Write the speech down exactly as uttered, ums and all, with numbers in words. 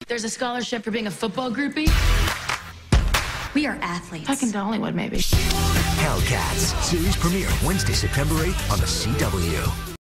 There's a scholarship for being a football groupie. We are athletes. Fucking Dollywood, maybe. HellCats. Series premiere Wednesday, September eighth on the C W.